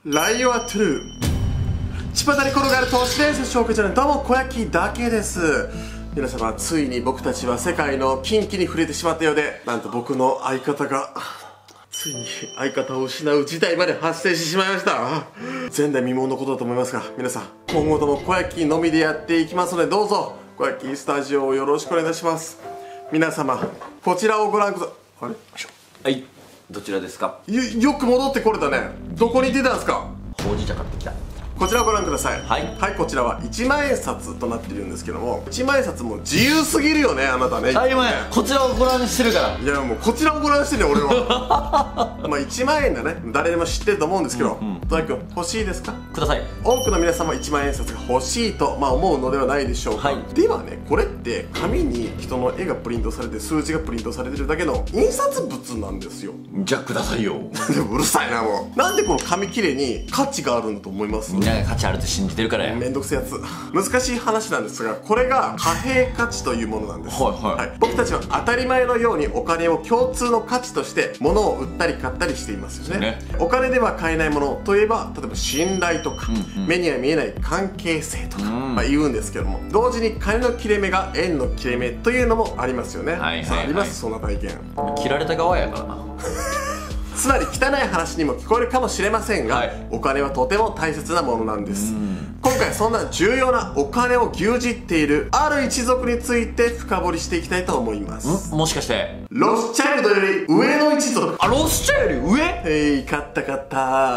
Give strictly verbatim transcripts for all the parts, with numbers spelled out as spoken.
ライオアトゥルー巷に転がる都市伝説紹介チャンネル、どうも小焼だけです。皆様、ついに僕たちは世界の禁忌に触れてしまったようで、なんと僕の相方がついに相方を失う事態まで発生してしまいました。前代未聞のことだと思いますが、皆さん今後とも小焼のみでやっていきますので、どうぞ小焼スタジオをよろしくお願いします。皆様こちらをご覧ください。あれ、 はい、どちらですか？ よ, よく戻ってこれたね。どこに出たんですか？ ほうじ茶買ってきた。 こちらをご覧ください。 はい、 はい、こちらはいちまんえん札となっているんですけども、いちまんえん札も自由すぎるよね、あなたね。 当たり前、こちらをご覧してるから。 いや、もうこちらをご覧してるよ俺は。まあいちまんえんだね、誰でも知ってると思うんですけど、戸田君欲しいですか？ ください。 多くの皆様いちまんえん札が欲しいと、まあ、思うのではないでしょうか。 はい、 ではね、これって紙に人の絵がプリントされて数字がプリントされてるだけの印刷物なんですよ。 じゃあくださいよ。 うるさいなもう。なんでこの紙切れに価値があるんだと思います？ みんなが価値あるって信じてるからや。 めんどくせえやつ。難しい話なんですが、これが貨幣価値というものなんです。 はいはい、 はい、僕たちは当たり前のようにお金を共通の価値として物を売ったり買ったりしていますよね。ね、お金では買えないものといえば、例えば信頼とか、うんうん、目には見えない関係性とか、うん、まあ、言うんですけども、同時に金の切れ目が円の切れ目というのもありますよね。はいはいはい、あります、そんな体験。 切られた側やからな。 つまり汚い話にも聞こえるかもしれませんが、はい、お金はとても大切なものなんです。今回そんな重要なお金を牛耳っているある一族について深掘りしていきたいと思います。 んもしかしてロスチャイルドより上の一族。 あ、ロスチャイルドより上？ えい、勝った勝った。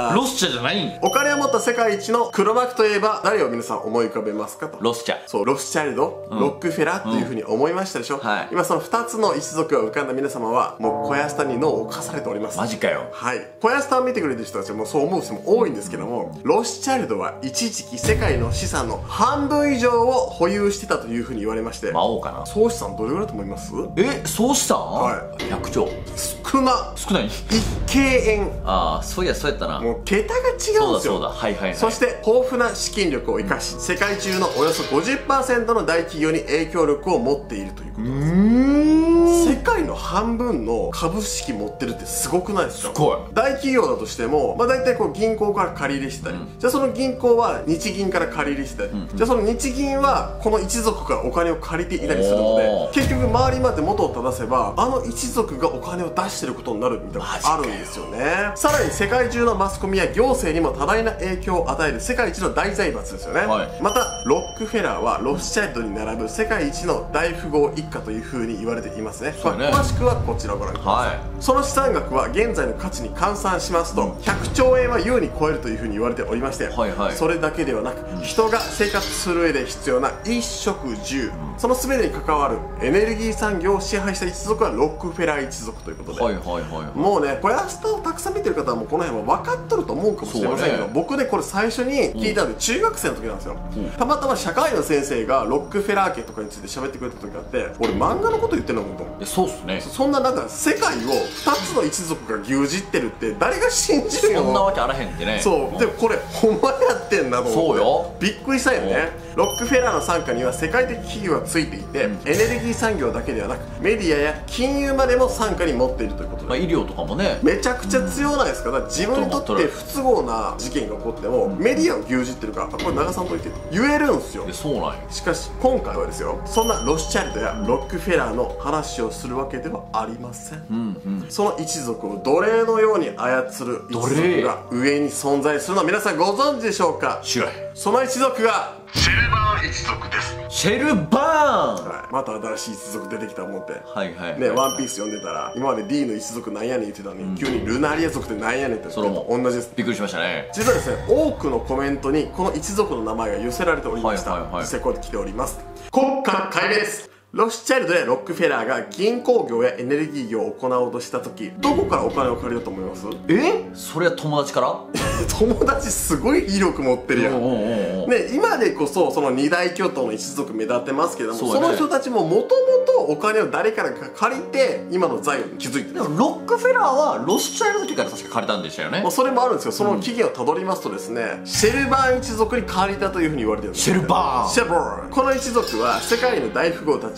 ロスチャじゃないん？ お金を持った世界一の黒幕といえば誰を皆さん思い浮かべますかと。 ロスチャ。 そう、ロスチャイルド、うん、ロックフェラーというふうに思いましたでしょ、うん、はい、今そのふたつの一族が浮かんだ皆様はもう小安田に脳を侵されております。 マジかよ。 はい、小安田を見てくれてる人たちはもうそう思う人も多いんですけども、ロスチャイルドは一時期世界の資産の半分以上を保有してたというふうに言われまして、 魔王かな。 総資産どれぐらいだと思います？ え、総資産？ はい、 ひゃくちょう。 少な。 少ない。 一京円。 ああ、そういやそうやったな。 もう桁が違うんですよ。 そうだそうだ、はいはいはい。 そして豊富な資金力を生かし、世界中のおよそ ごじゅっパーセント の大企業に影響力を持っているということです。うーん、世界の半分の株式持ってるってすごくないですか？ すごい。 大企業だとしても、まあ、大体こう銀行から借り入れしてたり、うん、じゃあその銀行は日銀から借り入れしてたり、うんうん、じゃあその日銀はこの一族からお金を借りていたりするので、結局周りまで元を正せばあの一族がお金を出してることになるみたいなのがあるんですよね。さらに世界中のマスコミや行政にも多大な影響を与える世界一の大財閥ですよね、はい、またロックフェラーはロスチャイルドに並ぶ世界一の大富豪一家というふうに言われていますね。ね、まあ、詳しくはこちらをご覧ください、はい、その資産額は現在の価値に換算しますとひゃくちょうえんは優に超えるというふうに言われておりまして、はいはい、それだけではなく人が生活する上で必要な衣食住、その全てに関わるエネルギー産業を支配した一族はロックフェラー一族ということで、はいはいはいはい、もうね、小安田をたくさん見てる方はもうこの辺は分かっとると思うかもしれませんけど、ね、僕ねこれ最初に聞いたので中学生の時なんですよ、うん、たまたま社会の先生がロックフェラー家とかについて喋ってくれた時があって、俺漫画のこと言ってんのかと思って。 そうっすね。 そんななんか世界をふたつの一族が牛耳ってるって誰が信じるよ。 そんなわけあらへんってね。 そう、でもこれほんまやってんなと思って。そうよ、びっくりしたよね。ロックフェラーの傘下には世界的企業がついていて、うん、エネルギー産業だけではなくメディアや金融までも傘下に持っているということで、 まあ、医療とかもねめちゃくちゃ強ないですか。だから自分にとって不都合な事件が起こってもメディアを牛耳ってるから、これ流さんといて言えるんですよ。 そうなんよ。 しかし今回はですよ、そんなロスチャイルドやロックフェラーの話をするわけではありません、うんうん、その一族を奴隷のように操る一族が上に存在するのは皆さんご存知でしょうか？ 知らん。 その一族がシェルバーン一族です。 シェルバーン、 はい、また新しい一族出てきた思って、 はいはい、はい、 ね、ワンピース読んでたら今まで D の一族なんやねん言ってたのに、うん、急にルナリア族ってなんやねんってそれも同じです。 びっくりしましたね。 実はですね、多くのコメントにこの一族の名前が寄せられておりました、はいはいはい、実際こうやって来ております。国家壊滅。ロスチャイルドやロックフェラーが銀行業やエネルギー業を行おうとした時、どこからお金を借りようと思います？ え？それは友達から？ 友達すごい威力持ってるやん。ね、今でこそその二大巨頭の一族目立ってますけども、 そ,、ね、その人たちももともとお金を誰からか借りて今の財を築いてる。 でもロックフェラーはロスチャイルド時から確か借りたんでしたよね。 まあそれもあるんですけど、その起源をたどりますとですね、うん、シェルバーン一族に借りたというふうに言われてるんです。 シェルバーン、 シェルバーン、この一族は世界の大富豪たち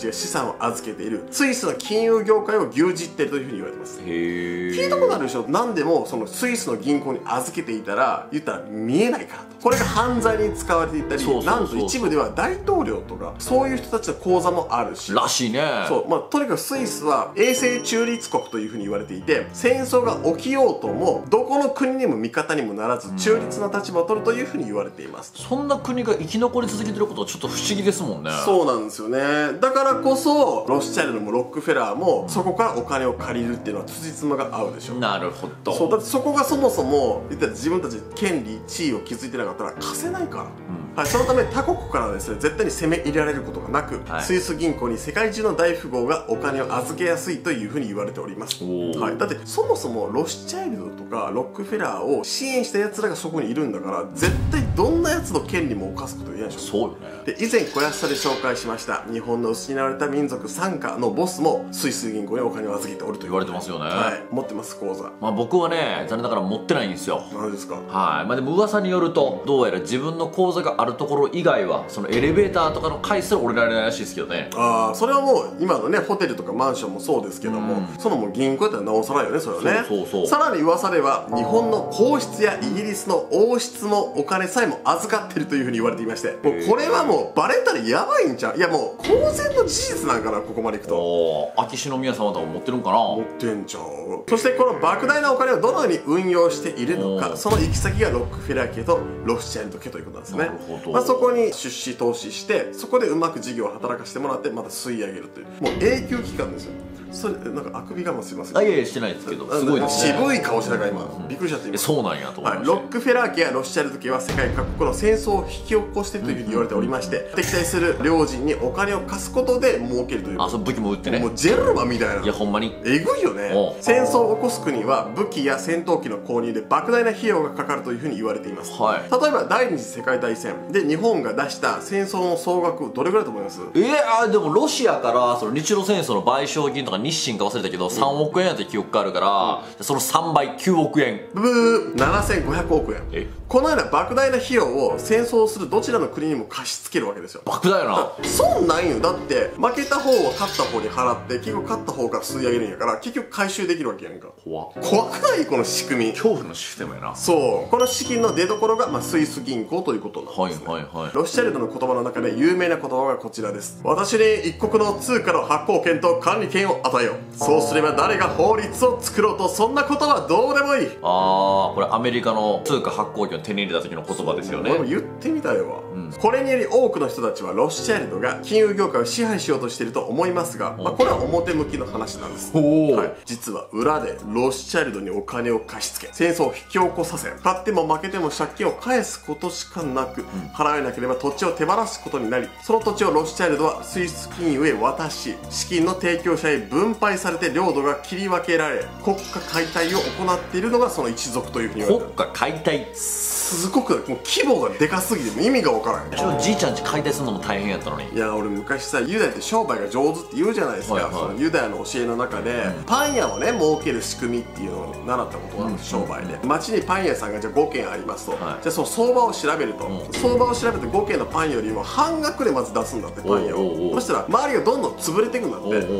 ちが資産を預けているスイスの金融業界を牛耳っているというふうに言われてます。 へー、 聞いたことあるでしょ。何でもそのスイスの銀行に預けていたら言ったら見えないからと、これが犯罪に使われていたり、なんと一部では大統領とかそういう人たちの口座もあるしらしいね。 そう、まあ、とにかくスイスは永世中立国というふうに言われていて、戦争が起きようともどこの国にも味方にもならず中立な立場を取るというふうに言われています。 そんな国が生き残り続けてることはちょっと不思議ですもんね。 そうなんですよね。だからこそロスチャイルドもロックフェラーもそこからお金を借りるっていうのは辻褄が合うでしょ。 なるほど。 そうだってそこがそもそも言ったら自分たち権利地位を築いてなかったら貸せないから、うん、はい、そのため他国からですね絶対に攻め入れられることがなく、はい、スイス銀行に世界中の大富豪がお金を預けやすいというふうに言われております。はい、だってそもそもロスチャイルドとかロックフェラーを支援した奴らがそこにいるんだから、絶対どんな奴の権利も犯すことは言えないでしょ。 そうよね。 で以前小安さで紹介しました日本の失われた民族傘下のボスもスイス銀行にお金を預けておると言われてますよね。 はい、持ってます口座。 まあ僕はね残念ながら持ってないんですよ。 何ですか。 はい、まあでも噂によるとどうやら自分の口座があるところ以外はそのエレベーターとかの回数は降りられないらしいですけどね。 ああ、それはもう今のねホテルとかマンションもそうですけども、うん、そのもう銀行やったらなおさらよね、それはね。 そうそうそう。 さらに噂では日本の皇室やイギリスの王室もお金さえも預かってるというふうに言われていまして、もうこれはもうバレたらやばいんちゃう。いやもう公然の事実なんかな、ここまでいくと。 おー、秋篠宮様とか持ってるんかな。 持ってんちゃう。そしてこの莫大なお金をどのように運用しているのか、その行き先がロックフェラー家とロスチャイルド家ということなんですね。 なるほど。 まあそこに出資投資してそこでうまく事業を働かせてもらってまた吸い上げるという、もう永久期間ですよ。それなんかあくび我慢すいません。 あ、いやいやしてないですけど、すごいですね。 渋い顔してたから今、うん、びっくりしちゃって今。 そうなんやと思いました。 はい、ロックフェラー家やロスチャイルド家は世界各国の戦争を引き起こしているというふうに言われておりまして、敵対する領人にお金を貸すことで儲けるという。 あ、そう、武器も売ってね。 もうジェルマみたいな。 いやほんまにえぐいよね。戦争を起こす国は武器や戦闘機の購入で莫大な費用がかかるというふうに言われています。はい、例えば第二次世界大戦で日本が出した戦争の総額どれぐらいだと思います？ えー、あでもロシアからその日露戦争の賠償金とか日清か忘れたけど、うん、さんおくえんやった記憶があるから、うん、そのさんばいきゅうおくえん。 ブー、ななせんごひゃくおくえん。えこのような莫大な費用を戦争をするどちらの国にも貸し付けるわけですよ。 莫大やな。 損ないよ。だって負けた方は勝った方に払って結局勝った方から吸い上げるんやから結局回収できるわけやんか。怖っ。怖くない？この仕組み。 恐怖のシステムやな。 そう、この資金の出所が、まあ、スイス銀行ということなんですね。はいはいはい。ロスチャイルドの言葉の中で有名な言葉がこちらです。私に一国の通貨の発行権と管理権を与えよう。そうすれば誰が法律を作ろうとそんなことはどうでもいい。 ああ、これアメリカの通貨発行権を手に入れた時の言葉ですよね。 俺も言ってみたいわ、うん、これにより多くの人たちはロスチャイルドが金融業界を支配しようとしていると思いますが、まあ、これは表向きの話なんです。はい、実は裏でロスチャイルドにお金を貸し付け戦争を引き起こさせ、勝っても負けても借金を返すことしかなく、うん、払えなければ土地を手放すことになり、その土地をロスチャイルドはスイス金融へ渡し、資金の提供者へ分配されて領土が切り分けられ、国家解体を行っているのがその一族というふうに言われている。 国家解体すごくもう規模がでかすぎて意味が分からへん。 うちのじいちゃんち解体するのも大変やったのに。 いや俺昔さ、ユダヤって商売が上手って言うじゃないですか、はいはい、そのユダヤの教えの中で、うん、パン屋をね儲ける仕組みっていうのを習ったことがあるんです、うん、商売で。街にパン屋さんがじゃあごけんありますと、はい、じゃあその相場を調べると、うん、相場を調べてごけんのパンよりも半額でまず出すんだって、パン屋を。そしたら周りがどんどん潰れていくんだって、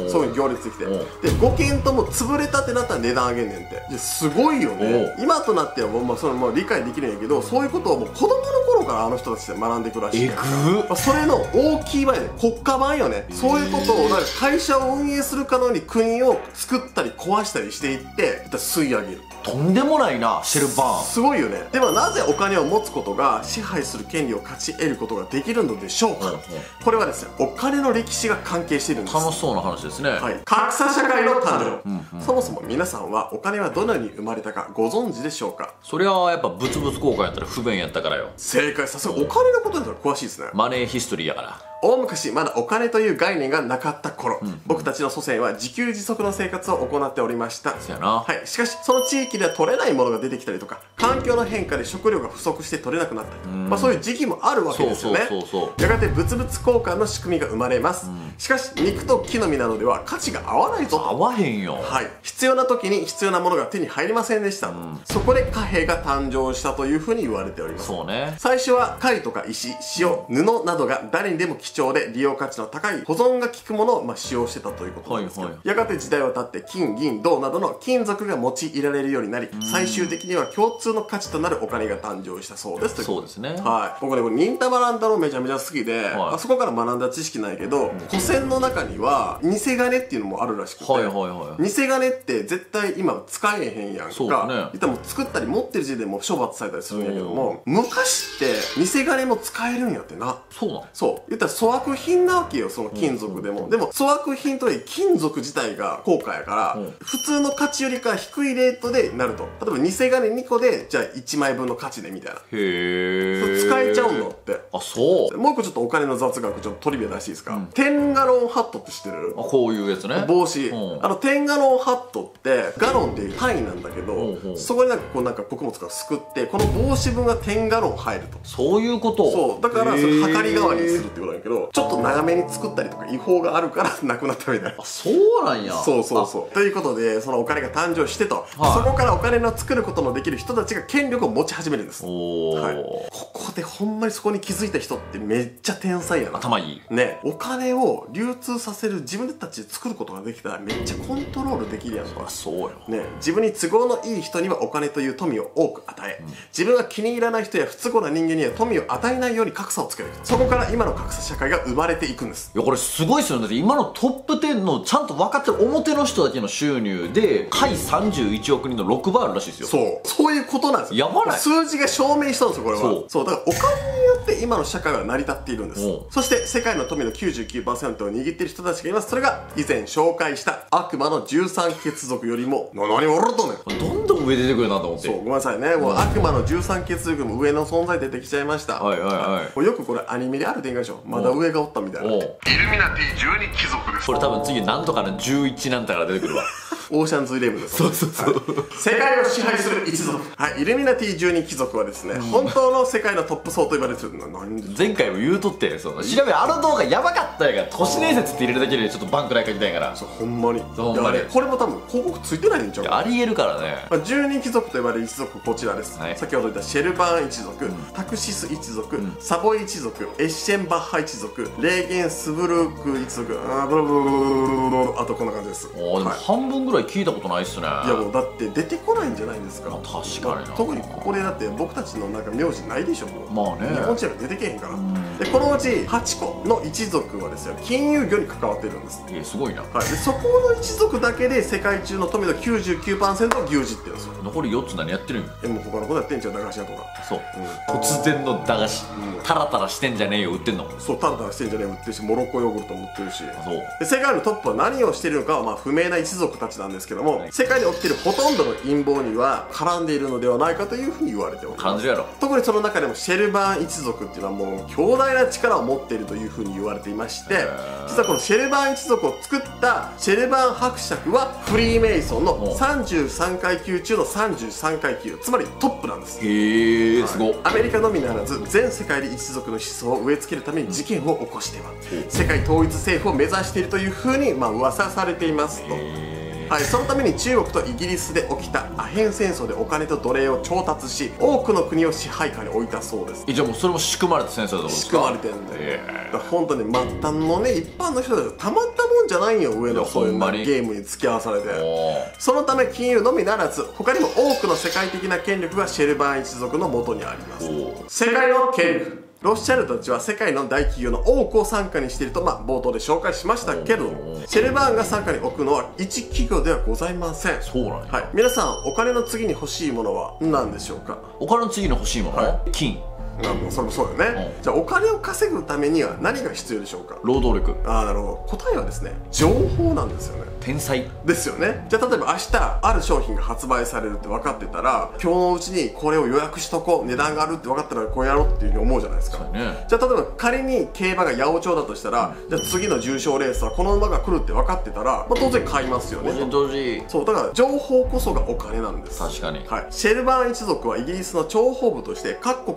そういう行列できて、でごけんとも潰れたってなったら値段上げんねんって。いやすごいよね。今となってはもう、まあ、それも理解できるんやけど、そういうことをもう子供の頃からあの人たちで学んでいくらしい。えぐー。それの大きい場合ね、国家版よね。そういうことをなんか会社を運営するかのように国を作ったり壊したりしていって吸い上げる。 とんでもないな、シェルバーン。 すごいよね。ではなぜお金を持つことが支配する権利を勝ち得ることができるのでしょうか。うんうん、これはですね、お金の歴史が関係しているんです。 楽しそうな話ですね。 はい。格差社会の誕生。うんうん、そもそも皆さんはお金はどのように生まれたかご存知でしょうか。 それはやっぱ物々交換やったら不便やったからよ。 正解。さすがお金のことだったら詳しいですね。 マネーヒストリーやから。 大昔まだお金という概念がなかった頃、うんうん、僕たちの祖先は自給自足の生活を行っておりました。 そうやな。 はい。しかしその地域では取れないものが出てきたりとか、環境の変化で食料が不足して取れなくなったりとか、まあそういう時期もあるわけですよね。そうそうそうそう。やがて物々交換の仕組みが生まれます。うん、しかし肉と木の実などでは価値が合わないぞと。 合わへんよ。 はい。必要な時に必要なものが手に入りませんでした。うん、そこで貨幣が誕生したというふうに言われております。 そうね。 最初は貝とか石、塩、布などが誰にでも貴重で利用価値の高い保存が効くものをまあ使用してたということなんですけど、 はいはい、 やがて時代を経って金銀銅などの金属が用いられるようになり、最終的には共通の価値となるお金が誕生したそうです。 そうですね。 はい、僕ねこれ忍たま乱太郎めちゃめちゃ好きで、はい、あそこから学んだ知識ないけど、うん、古銭の中には偽金っていうのもあるらしくて、はいはいはい、偽金って絶対今使えへんやんか。そうだね。言ったらもう作ったり持ってる時点でもう処罰されたりするんやけども、昔って偽金も使えるんやってな。 そうなの。 そう言ったら粗悪品なわけよ、その金属でも、うんうん、でも粗悪品とはいえ金属自体が高価やから、うん、普通の価値よりか低いレートでなると、例えば偽金にこでじゃあいちまいぶんの価値でみたいな。へえ。使えちゃうんだって。あ、そう。もう一個ちょっとお金の雑学ちょっとトリビア出していいですか、うん、テンガロンハットって知ってる？ あ、こういうやつね。 帽子、うん、あのテンガロンハットってガロンっていう単位なんだけど、うんうん、そこになんかこうなんか穀物がすくってこの帽子分がテンガロン入ると。 そういうこと。 そうだからそれはかり代わりにするってことなんだけど、ちょっと長めに作ったりとか違法があるからなくなったみたいな。 あ、そうなんや。 そうそうそう。ということでそのお金が誕生してと、はい、そこからお金の作ることのできる人たちが権力を持ち始めるんです。お、はい、ここでほんまにそこに気づいた人ってめっちゃ天才やな。 頭いいね。お金を流通させる自分たちで作ることができたらめっちゃコントロールできるやん。 そりゃそうよね。自分に都合のいい人にはお金という富を多く与え、うん、自分が気に入らない人や不都合な人間には富を与えないように格差をつける。そこから今の格差社会が生まれていくんです。 いやこれすごいっすよね。だって今のトップじゅうのちゃんと分かってる表の人だけの収入で下位さんじゅういちおくにんのろくばいあるらしいですよ。 そうそういうことなんですよ。 やばない。 数字が証明したんですよこれは。そうそうだからお金によって今の社会は成り立っているんです。そして世界の富の きゅうじゅうきゅうパーセント を握っている人たちがいます。それが以前紹介した悪魔のじゅうさん血族よりもな何笑っとんねん。 どんどん上出てくるなと思って。 そうごめんなさいね。もう悪魔のじゅうさん血族も上の存在出てきちゃいました。はいはいはい。よくこれアニメである展開でしょ。まだ上がおったみたいな。イルミナティじゅうに貴族です。 これ多分次なんとかのじゅういちなんたら出てくるわ。 オーシャンズイレブンです。そうそうそう、はい、世界を支配する一族、はい、イルミナティじゅうに貴族はですね、うん、本当の世界のトップ層と言われてるのは何でしょう。 前回も言うとってその調べあの動画やばかったやから都市伝説って入れるだけでちょっとバンくらい書きたいから。 そうほんまにほんまにこれも多分広告ついてないんちゃうか。 ありえるからね、 まあ、じゅうに貴族と呼ばれる一族こちらです、はい、先ほど言ったシェルバーン一族、うん、タクシス一族、うん、サボイ一族、エッシェンバッハ一族、レーゲンスブルク一族、あとこんな感じです。 あでも半分ぐらい聞いたことないっすね。 いやもうだって出てこないんじゃないですか。 まあ、確かにな。 特にここでだって僕たちのなんか名字ないでしょ。 まあね日本人は出てけへんから。でこのうちはちこの一族はですよ金融業に関わってるんです。 えすごいな、 はい、でそこの一族だけで世界中の富の きゅうじゅうきゅうパーセント を牛耳ってるんですよ。 残りよっつ何やってるんや。 えもう他のことやってんじゃん駄菓子屋とか。 そう、うん、突然の駄菓子、うん、タラタラしてんじゃねえよ売ってんの。 そうタラタラしてんじゃねえよ売ってるしモロッコヨーグルトも売ってるし。そうで世界のトップは何をしているのかはまあ不明な一族たちなんですけども、はい、世界で起きているほとんどの陰謀には絡んでいるのではないかというふうに言われております。 感じやろ。特にその中でもシェルバーン一族っていうのはもう強大な力を持っているというふうに言われていまして、実はこのシェルバーン一族を作ったシェルバーン伯爵はフリーメイソンのさんじゅうさんかいきゅう中のさんじゅうさんかいきゅう、つまりトップなんです。 へえすごい。 アメリカのみならず全世界で一族の思想を植え付けるために事件を起こしては世界統一政府を目指しているというふうにまあ噂されていますと。はい、そのために中国とイギリスで起きたアヘン戦争でお金と奴隷を調達し多くの国を支配下に置いたそうです。 えじゃあもうそれも仕組まれた戦争だと思うんですか。 仕組まれてるんで、えー、本当に末端のね一般の人たちたまったもんじゃないんよ。上のそういうゲームに付き合わされて。そのため金融のみならず他にも多くの世界的な権力がシェルバーン一族の元にあります。世界の権力、ロスチャルドたちは世界の大企業の多くを傘下にしていると、まあ、冒頭で紹介しましたけどシェルバーンが傘下に置くのは一企業ではございません。 そうなんや、 はい、皆さんお金の次に欲しいものは何でしょうか。 お金の次に欲しいもの、はい、金。 あもうそれもそうよね、うん、じゃあお金を稼ぐためには何が必要でしょうか。 労働力。 ああなるほど。答えはですね情報なんですよね。 天才ですよね。じゃあ例えば明日ある商品が発売されるって分かってたら今日のうちにこれを予約しとこう値段があるって分かったらこうやろうっていうふうに思うじゃないですか、ね、じゃあ例えば仮に競馬が八百長だとしたら、うん、じゃあ次の重賞レースはこの馬が来るって分かってたら、まあ、当然買いますよね。そうだから情報こそがお金なんです。 確かに、 はい、シェルバーン一族はイギリスの諜報部として各国の情報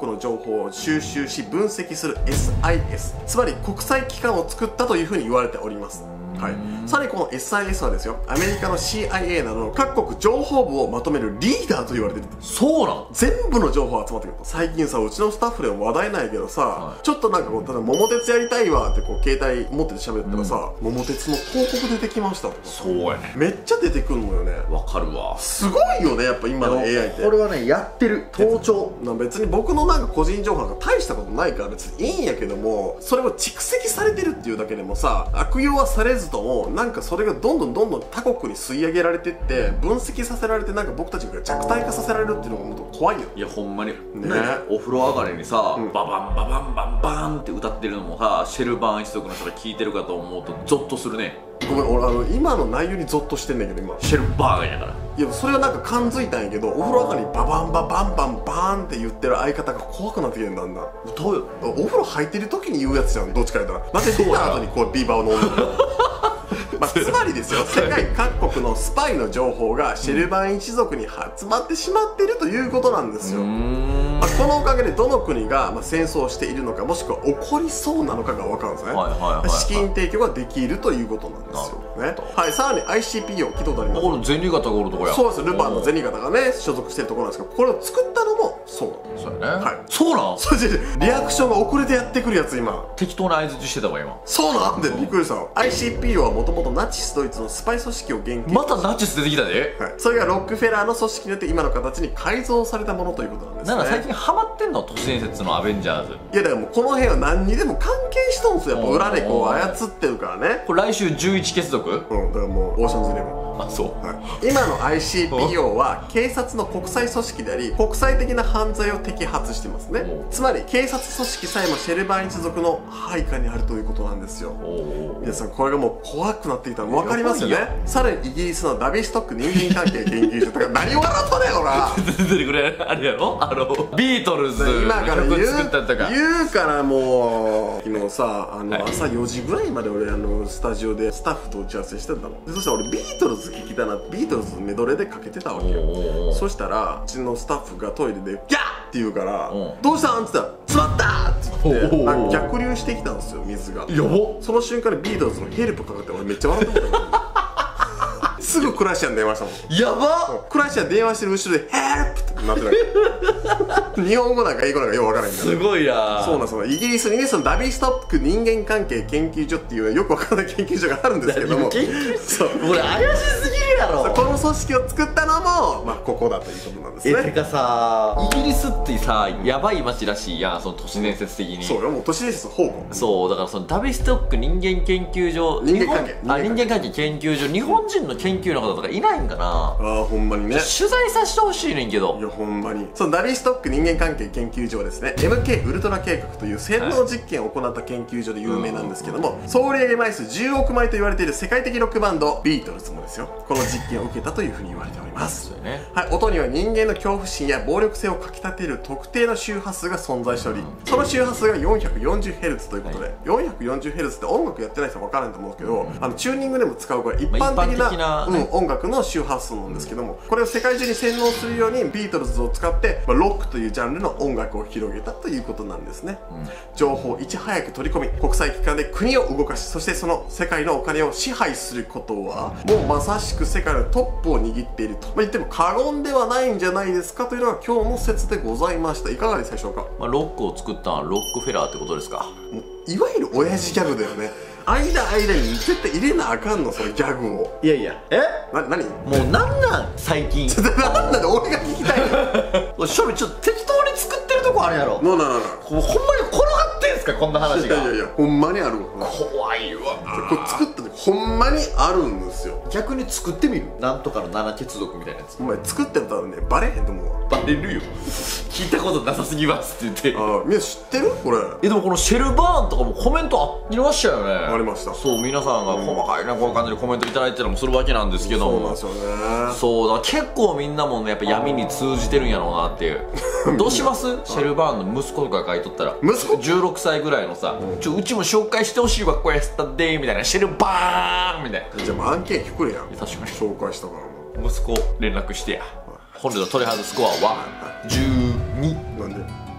報を収集し分析する エスアイエス、 つまり国際機関を作ったというふうに言われております。はい、さらにこの エスアイエス はですよ、アメリカの シーアイエー などの各国情報部をまとめるリーダーと言われてる。 そうなの？ 全部の情報集まってくると。最近さ、うちのスタッフでも話題ないけどさ、はい、ちょっとなんかこう、例えば桃鉄やりたいわってこう携帯持ってて喋ったらさ、うん、桃鉄の広告出てきましたとか。 そうやね、 めっちゃ出てくるのよね。 わかるわ。 すごいよね、やっぱ今の エーアイ って。 これはね、やってる盗聴。 別に僕のなんか個人情報なんか大したことないから別にいいんやけども、それを蓄積されてるっていうだけでもさ、悪用はされずともなんかそれがどんどんどんどん他国に吸い上げられてって分析させられて、なんか僕たちが弱体化させられるっていうのが本当怖いよ。 いやほんまにね、 ね、 お風呂上がりにさ、うん、ババンババンバンバンって歌ってるのもさ、シェルバーン一族の人が聞いてるかと思うとゾッとするね。 ごめん、俺あの今の内容にゾッとしてんねんけど、今シェルバーンやから。 いやそれはなんか感づいたんやけど、お風呂上がりにババンババンバンバーンって言ってる相方が怖くなってきてんだんだん。 どうよ、 お風呂入ってる時に言うやつじゃん、どっちか言ったら。なぜ出た後にこうビーバーを飲んでるまあ、つまりですよ、世界各国のスパイの情報がシェルバーン一族に集まってしまっているということなんですよ。まあ、このおかげでどの国がまあ戦争をしているのか、もしくは起こりそうなのかが分かるんですね。資金提供ができるということなんですよね。はい、さらに アイシーピーオー 聞いたことあります？ これ銭形がおるとこや。 そうです、ルパンの銭形がね所属してるところなんですけど、これを作ったのもそうなんです。 そうやね。 はい、 そうなん？ それでリアクションが遅れてやってくるやつ、今適当な相槌してたわ今。 そうなんでびっくりした。 アイシーピーオー はもともとナチスドイツのスパイ組織を原型、 またナチス出てきたで、 はい、それがロックフェラーの組織によって今の形に改造されたものということなんですね。 なんか最近ハマってんの、都市伝説のアベンジャーズ。 いやだからもうこの辺は何にでも関係しとんすよ、やっぱ裏でこう操ってるからね。 これ来週じゅういち結束。 うん、だからもうオーシャンズイレブン。 あ、そう、 はい、今の アイシーピーオー は警察の国際組織であり、国際的な犯罪を摘発してますね。つまり警察組織さえもシェルバーン一族の配下にあるということなんですよ。皆さんこれがもう怖くなってきたの分かりますよね。さらにイギリスのダビストック人間関係研究所とか何を笑ったねほら出てくれあれやろ、あのビートルズの今から言う曲作ったとか言うからもう昨日さ、あの、はい、朝よじぐらいまで俺あのスタジオでスタッフと打ち合わせしてたので、そしたら俺ビートルズ聞きたな、ビートルズメドレーでかけてたわけよ。そしたらうちのスタッフがトイレで「ギャッ!」って言うから「どうしたん?」って言ったら「詰まった!」って言って逆流してきたんですよ、水が。やばっ。その瞬間にビートルズのヘルプかかって俺めっちゃ笑ってもたすぐクラシアン電話したもん。 やばっ。 クラシアン電話してる後ろで「ヘルプ!」ってなってる日本語なんか英語なんかよくわからないんだすごいな。 そうなんですよ。イギリスにね、そのダビストック人間関係研究所っていうよくわからない研究所があるんですけども、 研究所俺怪しすぎるやろ。 この組織を作ったのもまあここだということなんですね。 え、てかさ、イギリスってさ、やばい街らしいやん、その都市伝説的に。 そうよ、もう都市伝説宝庫。 そうだから、そのダビストック人間研究所、 人間関係あ人間関係研究所、日本人の研究の方とかいないんかな。 ああ、ほんまにね、 取材させてほしいねんけど。 いやほんまに、そのダビストック人間関係研究所はですね、 エムケー ウルトラ計画という洗脳実験を行った研究所で有名なんですけども、総売上枚数じゅうおくまいと言われている世界的ロックバンドビートルズもですよ、この実験を受けたというふうに言われております。 ね、 はい、音には人間の恐怖心や暴力性をかきたてる特定の周波数が存在しており、その周波数が よんひゃくよんじゅうヘルツ ということで、はい、よんひゃくよんじゅうヘルツ って音楽やってない人は分からないと思うんですけど、うん、あのチューニングでも使うこれ一般的な、まあ的なね、うん、音楽の周波数なんですけども、これを世界中に洗脳するようにビートルズを使って、まあ、ロックというジャンルの音楽を広げたということなんですね。うん、情報をいち早く取り込み、国際機関で国を動かし、そしてその世界のお金を支配することは、もうまさしく世界のトップを握っていると、まあ、言っても過言ではないんじゃないですかというのが今日の説でございました。いかがでしたでしょうか。 まあ、ロックを作ったのはロックフェラーってことですか。 もういわゆる親父ギャグだよね。間間に絶対入れなあかんの、そのギャグを。 いやいや、えな、何もうなんなん最近なんなんで俺が聞きたいのショビちょっと適当に作ってるとこあるやろ。 ななななほんまに転がってんすか、こんな話が。 いやいやいや、ほんまにあるわ。 怖いわ。 これ作った時ほんまにあるんですよ。 逆に作ってみる。なんとかの七血族みたいなやつ。 お前作ってたらね、バレへんと思うわ。 バレるよ聞いたことなさすぎますって言って。 ああ、みんな知ってるこれ。 え、でもこのシェルバーンとかもコメントありましたよね。 ありました。 そう、皆さんが細かいね、こういう感じでコメントいただいてたりもするわけなんですけども。 そうなんですよね。 そうだ、結構みんなもね、やっぱ闇に通じてるんやろうなっていうどうしますシェルバーンの息子とか書いとったら、 息子じゅうろくさいぐらいのさ、ちょうちも紹介してほしいわ、これやったでみたいな、シェルバーンみたいな。 じゃあもう案件聞くれやん。 確かに紹介したから息子連絡してや。本日の取り外すスコアはじゅうに。 なんで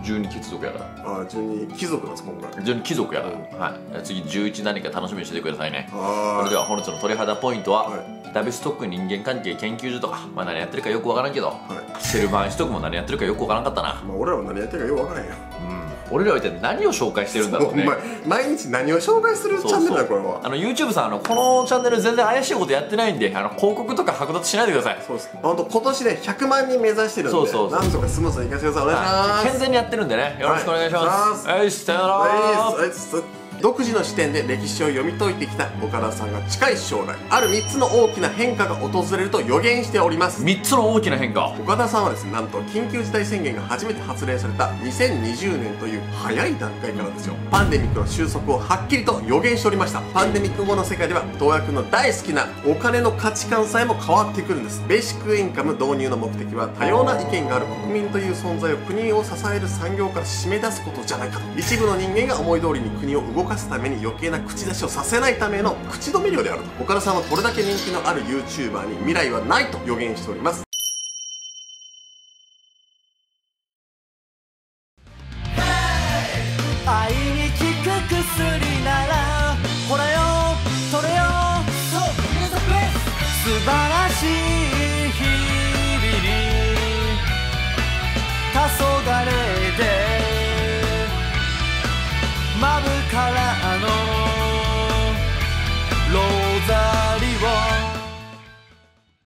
じゅうに貴族やから。 ああ、じゅうに貴族なんです今回。 じゅうに貴族やから、はい、次じゅういち何か楽しみにしててくださいね。 はい。 それでは本日の鳥肌ポイントは、 はい、 ダビストック人間関係研究所とか、まあ、何やってるかよくわからんけど、はい、シェルバーンシトックも何やってるかよくわからんかったな。 まあ俺らは何やってるかよくわからんよ。 うん、俺らは一体何を紹介してるんだろうね。 毎日何を紹介するチャンネルだこれは。 あの YouTube さん、あのこのチャンネル全然怪しいことやってないんで、あの広告とか剥奪しないでください。 そうです。本当今年でひゃくまんにん目指してるんで、そうそうそう、なんとかスムーズにいかせてください。お願いします。 健全にやってるんでね、よろしくお願いします。はい、さよなら。 はい、独自の視点で歴史を読み解いてきた岡田さんが近い将来あるみっつの大きな変化が訪れると予言しております。 みっつの大きな変化。 岡田さんはですね、なんと緊急事態宣言が初めて発令されたにせんにじゅうねんという早い段階からですよ、パンデミックの収束をはっきりと予言しておりました。パンデミック後の世界では東亜君の大好きなお金の価値観さえも変わってくるんです。ベーシックインカム導入の目的は多様な意見がある国民という存在を国を支える産業から締め出すことじゃないかと。一部の人間が思い通りに国を動かすために余計な口出しをさせないための口止め料であると。岡田さんはこれだけ人気のある YouTuber に未来はないと予言しております。 愛に効く薬ならこれよそれよ、素晴らしい日々に黄昏でまぶから